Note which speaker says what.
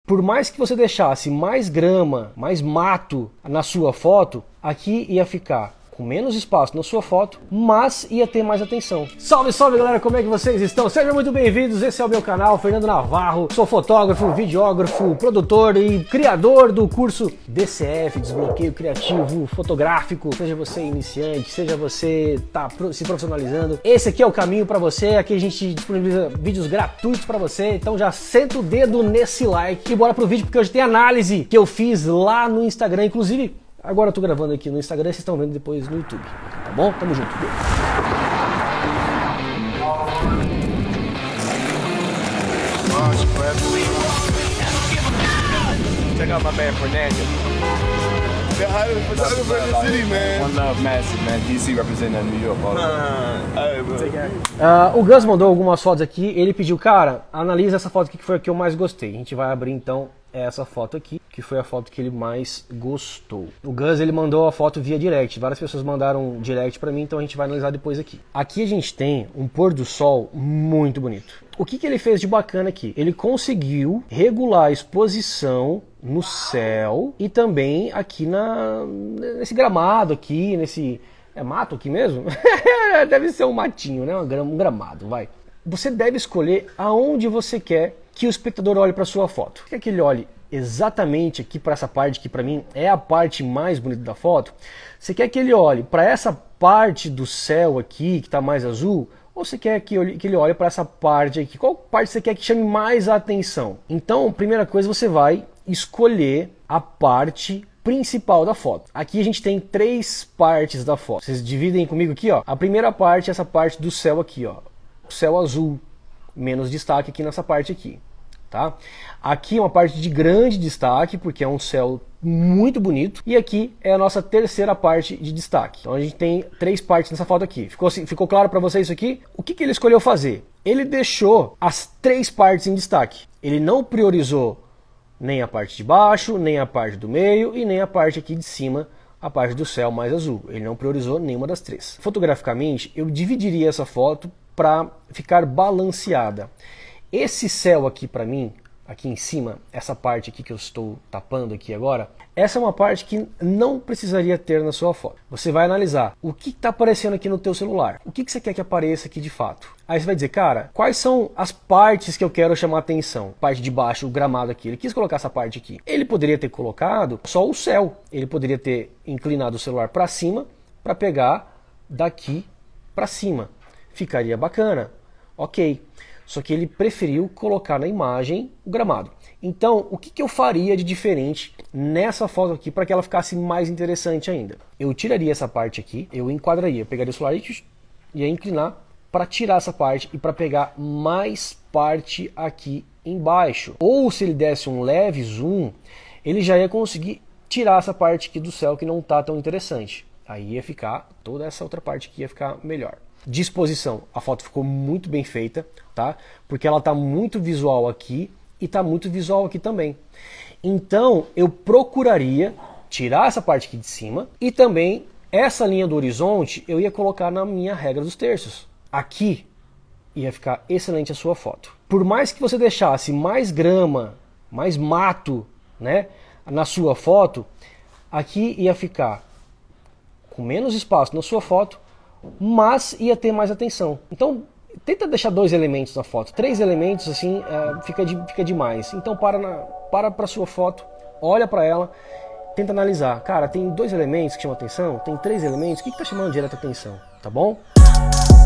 Speaker 1: Por mais que você deixasse mais grama, mais mato na sua foto, aqui ia ficar com menos espaço na sua foto, mas ia ter mais atenção. Salve, salve galera, como é que vocês estão? Sejam muito bem-vindos, esse é o meu canal, Fernando Navarro. Sou fotógrafo, videógrafo, produtor e criador do curso DCF, Desbloqueio Criativo Fotográfico. Seja você iniciante, seja você se profissionalizando, esse aqui é o caminho para você. Aqui a gente disponibiliza vídeos gratuitos para você, então já senta o dedo nesse like e bora pro vídeo, porque hoje tem análise que eu fiz lá no Instagram, inclusive agora eu tô gravando aqui no Instagram, vocês estão vendo depois no YouTube, tá bom? Tamo junto.
Speaker 2: Check out my man Fernando. One Love Massive, man. DC representing New York.
Speaker 1: O Gus mandou algumas fotos aqui, ele pediu, cara, analisa essa foto aqui que foi a que eu mais gostei. A gente vai abrir então essa foto aqui, que foi a foto que ele mais gostou. O Gus, ele mandou a foto via direct, várias pessoas mandaram direct pra mim, então a gente vai analisar depois aqui. Aqui a gente tem um pôr do sol muito bonito. O que ele fez de bacana aqui? Ele conseguiu regular a exposição no céu e também aqui nesse gramado aqui, nesse... É mato aqui mesmo? Deve ser um matinho, né? Um gramado, vai. Você deve escolher aonde você quer que o espectador olhe para sua foto. Quer que ele olhe exatamente aqui para essa parte que para mim é a parte mais bonita da foto? Você quer que ele olhe para essa parte do céu aqui que está mais azul? Ou você quer que ele olhe para essa parte aqui? Qual parte você quer que chame mais a atenção? Então, primeira coisa, você vai escolher a parte principal da foto. Aqui a gente tem três partes da foto. Vocês dividem comigo aqui, ó. A primeira parte é essa parte do céu aqui, ó. O céu azul, menos destaque aqui nessa parte aqui, tá? Aqui é uma parte de grande destaque, porque é um céu muito bonito. E aqui é a nossa terceira parte de destaque. Então a gente tem três partes nessa foto aqui. Ficou claro para vocês isso aqui? O que ele escolheu fazer? Ele deixou as três partes em destaque. Ele não priorizou nem a parte de baixo, nem a parte do meio e nem a parte aqui de cima, a parte do céu mais azul. Ele não priorizou nenhuma das três. Fotograficamente, eu dividiria essa foto para ficar balanceada. Esse céu aqui para mim, aqui em cima, essa parte aqui que eu estou tapando aqui agora, essa é uma parte que não precisaria ter na sua foto. Você vai analisar o que está aparecendo aqui no teu celular. O que você quer que apareça aqui de fato? Aí você vai dizer, cara, quais são as partes que eu quero chamar atenção? Parte de baixo, o gramado aqui. Ele quis colocar essa parte aqui. Ele poderia ter colocado só o céu. Ele poderia ter inclinado o celular para cima para pegar daqui para cima. Ficaria bacana, ok. Só que ele preferiu colocar na imagem o gramado. Então, o que eu faria de diferente nessa foto aqui para que ela ficasse mais interessante ainda? Eu tiraria essa parte aqui, eu enquadraria, pegaria o celular e ia inclinar para tirar essa parte e para pegar mais parte aqui embaixo. Ou se ele desse um leve zoom, ele já ia conseguir tirar essa parte aqui do céu que não está tão interessante. Aí ia ficar, toda essa outra parte aqui ia ficar melhor. Disposição, a foto ficou muito bem feita, tá? Porque ela tá muito visual aqui e tá muito visual aqui também. Então eu procuraria tirar essa parte aqui de cima e também essa linha do horizonte eu ia colocar na minha regra dos terços. Aqui ia ficar excelente a sua foto. Por mais que você deixasse mais grama, mais mato, né, na sua foto, aqui ia ficar com menos espaço na sua foto, mas ia ter mais atenção. Então tenta deixar dois elementos na foto. Três elementos assim fica demais. Então para sua foto, olha para ela, tenta analisar. Cara, tem dois elementos que chamam atenção, tem três elementos, o que está chamando direto a atenção, tá bom?